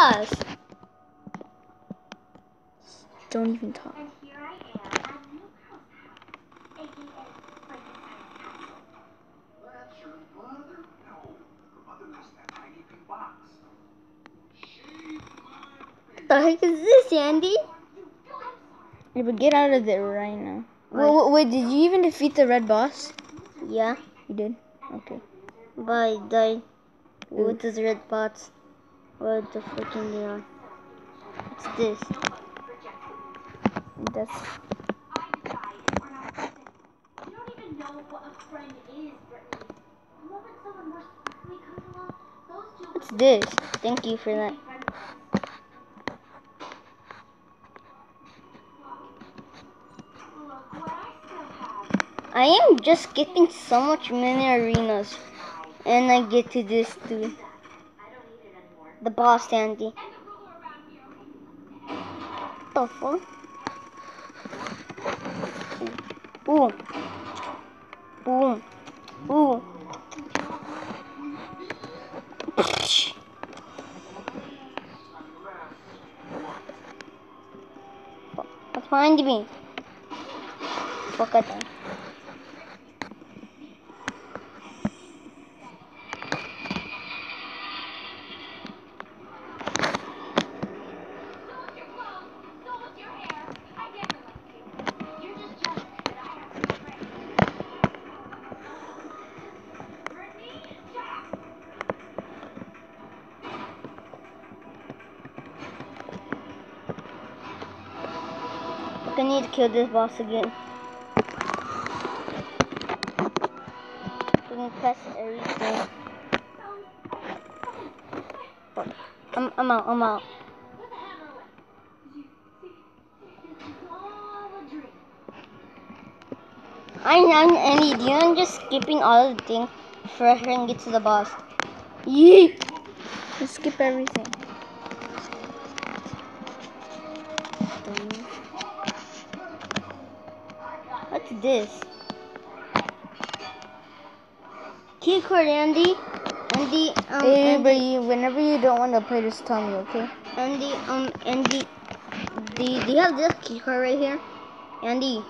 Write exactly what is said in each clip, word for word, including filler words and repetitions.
boss. Don't even talk. And here I am at Milhouse's house, aka Frankenstein's castle. That's your mother? No, her mother lives in that tiny pink box. Shave my face. The heck is this, Andy? Yeah, but get out of there right now. Wait, wait, wait, did you even defeat the red boss? Yeah, You did? Okay. but I died with those red spots. What the freaking they are? What's this? That's I decide we're not friends anymore. You don't even know what a friend is, Brittany. The moment someone more sparkly comes along, those two What's this? Thank you for that. Look what I still have. I am just skipping so much mini arenas, and I get to this too. I don't need it anymore. The boss, Andy. And the ruler around here. What the fuck? Ooh. Boom. Ooh. What's behind me? Look at that. So what's your clothes? So what's your hair? I never liked you. You're just jealous that I have good friends. Brittany, shut up! Look, I need to kill this boss again. We can press everything. I'm, I'm out, I'm out. Put the hammer away. You see, it's all a dream. I'm, I'm Andy, you know, I'm just skipping all the things before I can get to the boss. Yeet! just skip everything. What's this? Keycard, Andy. Andy, um, Hey, Andy, but you, whenever you don't want to play, just tell me, okay? Andy, um, Andy. Do you, do you have this keycard right here? Andy.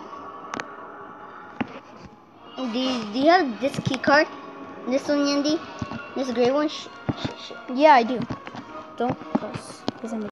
Do you, do you have this keycard? This one, Andy? This gray one? Sh sh sh Yeah, I do. Don't cuss, because I'm